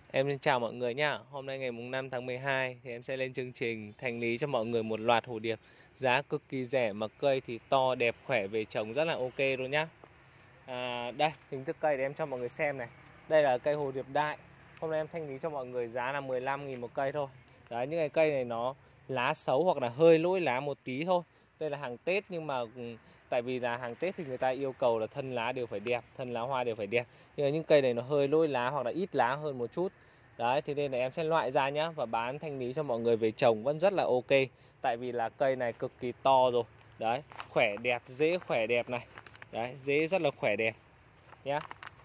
Em xin chào mọi người nhá. Hôm nay ngày mùng 5 tháng 12 thì em sẽ lên chương trình thanh lý cho mọi người một loạt hồ điệp giá cực kỳ rẻ mà cây thì to đẹp khỏe về trồng rất là ok luôn nhá. Đây, hình thức cây để em cho mọi người xem này. Đây là cây hồ điệp đại. Hôm nay em thanh lý cho mọi người giá là 15.000 một cây thôi. Đấy, những cái cây này nó lá xấu hoặc là hơi lỗi lá một tí thôi. Đây là hàng Tết nhưng mà tại vì là hàng Tết thì người ta yêu cầu là thân lá đều phải đẹp, thân lá hoa đều phải đẹp. Nhưng mà những cây này nó hơi lỗi lá hoặc là ít lá hơn một chút. Đấy, thế nên là em sẽ loại ra nhá và bán thanh lý cho mọi người về trồng vẫn rất là ok. Tại vì là cây này cực kỳ to rồi. Đấy, khỏe đẹp, rễ khỏe đẹp này. Đấy, rễ rất là khỏe đẹp nhá.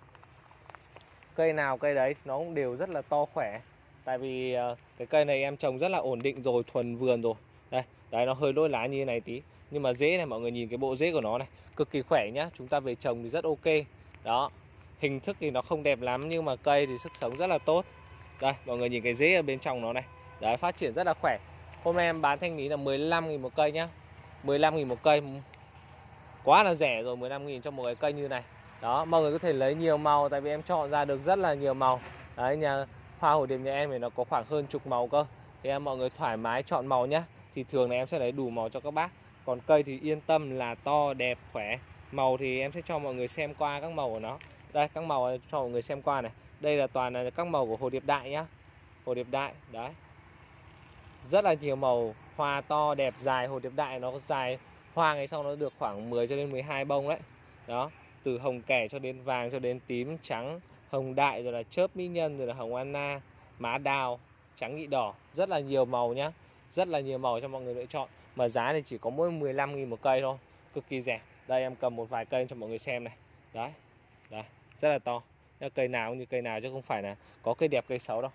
Cây nào cây đấy nó cũng đều rất là to khỏe. Tại vì cái cây này em trồng rất là ổn định rồi, thuần vườn rồi. Đây, đấy nó hơi lỗi lá như thế này tí. Nhưng mà rễ này mọi người nhìn cái bộ rễ của nó này, cực kỳ khỏe nhá. Chúng ta về trồng thì rất ok. Đó, hình thức thì nó không đẹp lắm nhưng mà cây thì sức sống rất là tốt. Đây, mọi người nhìn cái rễ ở bên trong nó này. Đấy, phát triển rất là khỏe. Hôm nay em bán thanh lý là 15.000 một cây nhá. 15.000 một cây. Quá là rẻ rồi, 15.000 cho một cái cây như này. Đó, mọi người có thể lấy nhiều màu tại vì em chọn ra được rất là nhiều màu. Đấy, nhà hoa hồ điệp nhà em thì nó có khoảng hơn chục màu cơ. Thì em mọi người thoải mái chọn màu nhá. Thì thường là em sẽ lấy đủ màu cho các bác. Còn cây thì yên tâm là to, đẹp, khỏe. Màu thì em sẽ cho mọi người xem qua các màu của nó. Đây, các màu cho mọi người xem qua này. Đây là toàn là các màu của hồ điệp đại nhá. Hồ điệp đại, đấy. Rất là nhiều màu, hoa to, đẹp, dài. Hồ điệp đại nó dài, hoa ngay sau nó được khoảng 10 cho đến 12 bông đấy. Đó, từ hồng kẻ cho đến vàng cho đến tím, trắng, hồng đại, rồi là chớp mỹ nhân, rồi là hồng Anna, má đào, trắng nhị đỏ. Rất là nhiều màu nhá. Rất là nhiều màu cho mọi người lựa chọn. Mà giá thì chỉ có mỗi 15.000 một cây thôi. Cực kỳ rẻ. Đây em cầm một vài cây cho mọi người xem này. Đấy, đấy, rất là to. Cây nào cũng như cây nào chứ không phải là có cây đẹp cây xấu đâu.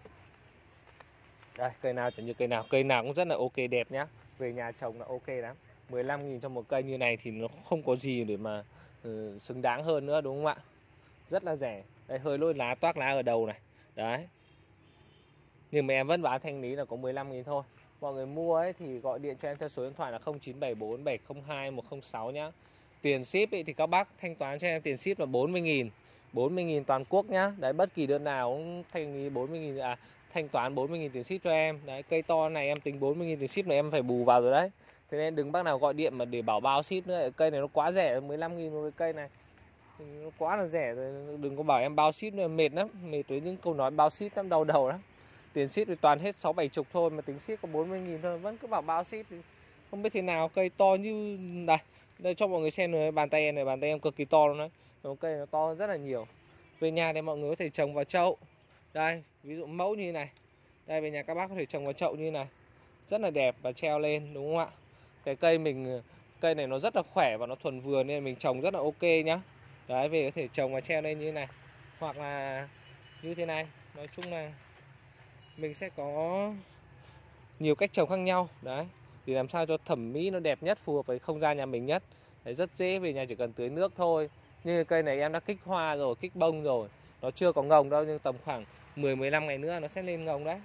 Đây, cây nào chẳng như cây nào cũng rất là ok đẹp nhá. Về nhà trồng là ok lắm. 15.000 cho một cây như này thì nó không có gì để mà xứng đáng hơn nữa đúng không ạ? Rất là rẻ. Đây, hơi lỗi lá, toác lá ở đầu này. Đấy. Nhưng mà em vẫn bán thanh lý là có 15.000 thôi. Mọi người mua ấy thì gọi điện cho em theo số điện thoại là 0974 702 106 nhá. Tiền ship ấy thì các bác thanh toán cho em tiền ship là 40.000. 40.000 toàn quốc nhá. Đấy, bất kỳ đơn nào cũng thanh lý 40.000 thanh toán 40.000 tiền ship cho em. Đấy, cây to này em tính 40.000 tiền ship là em phải bù vào rồi đấy. Thế nên đừng bác nào gọi điện mà để bảo bao ship nữa. Cây này nó quá rẻ, 15.000 một cái cây này. Nó quá là rẻ rồi, đừng có bảo em bao ship nữa, mệt lắm, mệt với những câu nói bao ship lắm, đau đầu lắm. Tiền ship thì toàn hết 6-7 chục thôi mà tính ship có 40.000 thôi, vẫn cứ bảo bao ship thì không biết thế nào. Cây to như này, đây cho mọi người xem rồi, bàn tay em cực kỳ to luôn đấy. Nó cây nó to rất là nhiều. Về nhà thì mọi người có thể trồng vào chậu. Đây, ví dụ mẫu như này. Đây, về nhà các bác có thể trồng vào chậu như này. Rất là đẹp và treo lên đúng không ạ? Cái cây này nó rất là khỏe và nó thuần vườn nên mình trồng rất là ok nhá. Đấy, về có thể trồng và treo lên như thế này. Hoặc là như thế này. Nói chung là mình sẽ có nhiều cách trồng khác nhau. Đấy, để làm sao cho thẩm mỹ nó đẹp nhất, phù hợp với không gian nhà mình nhất. Đấy, rất dễ, về nhà chỉ cần tưới nước thôi. Như cây này em đã kích hoa rồi, kích bông rồi. Nó chưa có ngồng đâu nhưng tầm khoảng 10-15 ngày nữa nó sẽ lên ngồng đấy.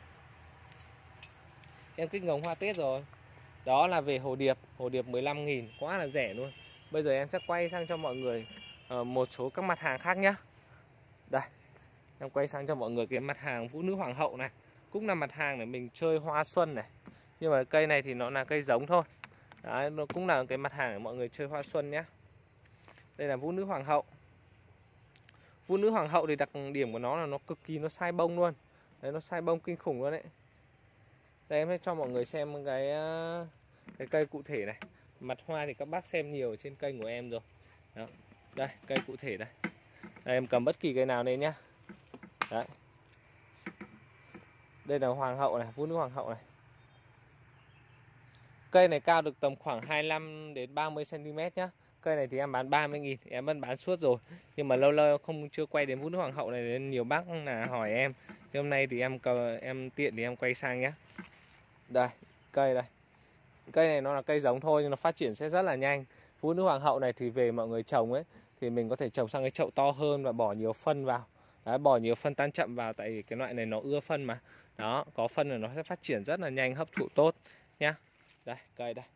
Em kích ngồng hoa Tết rồi. Đó là về hồ điệp 15.000, quá là rẻ luôn. Bây giờ em sẽ quay sang cho mọi người một số các mặt hàng khác nhá. Đây, em quay sang cho mọi người cái mặt hàng Vũ Nữ Hoàng Hậu này. Cũng là mặt hàng để mình chơi hoa xuân này. Nhưng mà cây này thì nó là cây giống thôi. Đấy, nó cũng là cái mặt hàng để mọi người chơi hoa xuân nhá. Đây là Vũ Nữ Hoàng Hậu. Vũ Nữ Hoàng Hậu thì đặc điểm của nó là nó cực kỳ nó sai bông luôn. Đấy, nó sai bông kinh khủng luôn đấy. Đây em sẽ cho mọi người xem cái cây cụ thể này. Mặt hoa thì các bác xem nhiều ở trên kênh của em rồi. Đó. Đây, cây cụ thể đây. Đây, em cầm bất kỳ cây nào lên nhá. Đấy. Đây là Hoàng Hậu này, Vũ Nữ Hoàng Hậu này. Cây này cao được tầm khoảng 25 đến 30 cm nhá. Cây này thì em bán 30.000, em vẫn bán suốt rồi. Nhưng mà lâu lâu chưa quay đến Vũ Nữ Hoàng Hậu này nên nhiều bác là hỏi em. Thì hôm nay thì em tiện thì em quay sang nhá. Đây, cây đây. Cây này nó là cây giống thôi nhưng nó phát triển sẽ rất là nhanh. Vũ Nữ Hoàng Hậu này thì về mọi người trồng ấy thì mình có thể trồng sang cái chậu to hơn và bỏ nhiều phân vào. Đấy, bỏ nhiều phân tan chậm vào tại vì cái loại này nó ưa phân mà. Đó, có phân là nó sẽ phát triển rất là nhanh, hấp thụ tốt nhá. Đây, cây đây.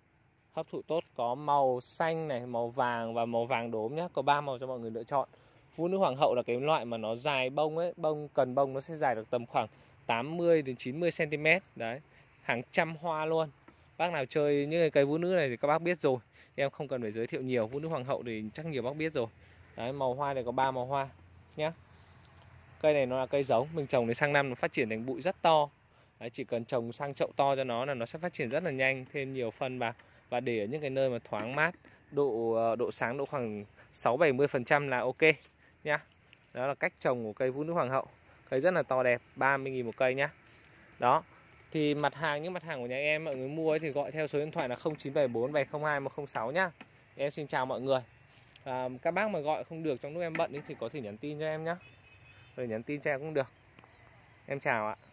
Hấp thụ tốt, có màu xanh này, màu vàng và màu vàng đốm nhá, có 3 màu cho mọi người lựa chọn. Vũ nữ hoàng hậu là cái loại mà nó dài bông ấy, cần bông nó sẽ dài được tầm khoảng 80 đến 90 cm. Đấy, hàng trăm hoa luôn. Bác nào chơi những cây vũ nữ này thì các bác biết rồi, em không cần phải giới thiệu nhiều. Vũ nữ hoàng hậu thì chắc nhiều bác biết rồi. Đấy, màu hoa này có 3 màu hoa nhá. Cây này nó là cây giống, mình trồng đến sang năm nó phát triển thành bụi rất to. Đấy, chỉ cần trồng sang chậu to cho nó là nó sẽ phát triển rất là nhanh, thêm nhiều phân vào và để ở những cái nơi mà thoáng mát, độ sáng độ khoảng 6-70% là ok nhá. Đó là cách trồng của cây vũ nữ hoàng hậu. Cây rất là to đẹp, 30.000 một cây nhá. Đó. Thì những mặt hàng của nhà em mọi người mua ấy thì gọi theo số điện thoại là 0974 702 106 nhá. Em xin chào mọi người. Các bác mà gọi không được trong lúc em bận ấy thì có thể nhắn tin cho em nhá. Rồi nhắn tin cho em cũng được. Em chào ạ.